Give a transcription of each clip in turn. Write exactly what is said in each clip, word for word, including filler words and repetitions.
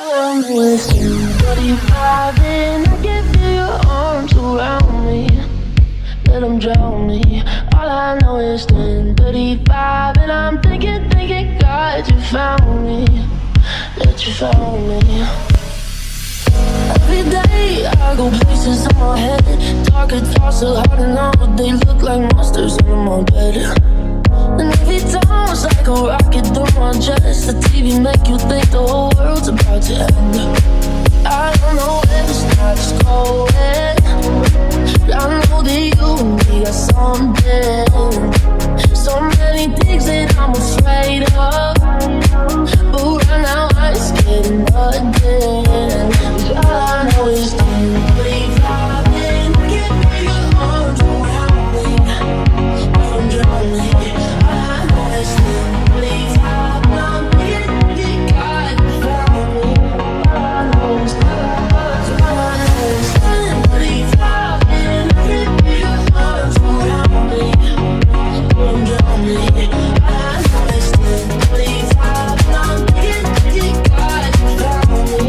I'm with you, thirty-five and I can feel your arms around me. Let them drown me. All I know is ten thirty-five and I'm thinking, thinking, God, you found me. That you found me. Every day I go places in my head. Darker thoughts are hard to know. They look like monsters under my bed. And every time it's like a rocket through my chest. The T V make you think the whole world's about to end. I don't know where this night is going. I know that you and me got something. So many things that I'm afraid of, but right now I just can't nothing. All I know is ten thirty-five and I can't feel your arms around me. Don't drown me. All I know is ten thirty-five and I'm thinking, God, you found me. All I know is all I know is ten thirty-five and I can't feel your arms around me. Don't drown me. All I know is ten thirty-five and I'm thinking, God, you found me.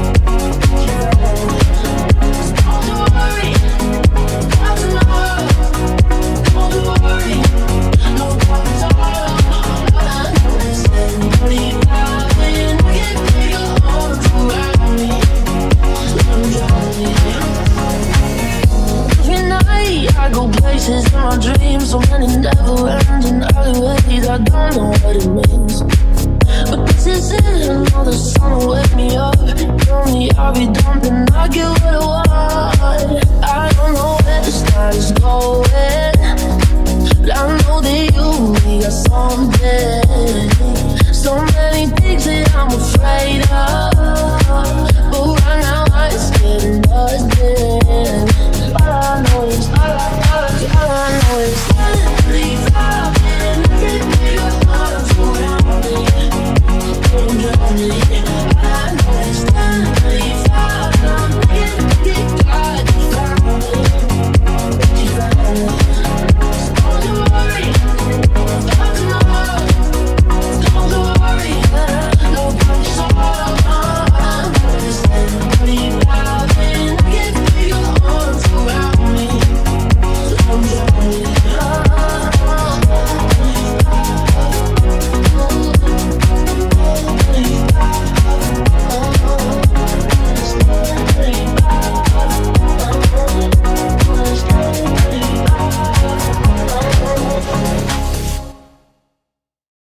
I go places in my dreams, so many never ending alleyways. I don't know what it means, but this is it. And all the sun will wake me up. Tell me I'll be dumping, I get what I want. I don't know where this night is going, but I know that you and me got something. So many things that I'm afraid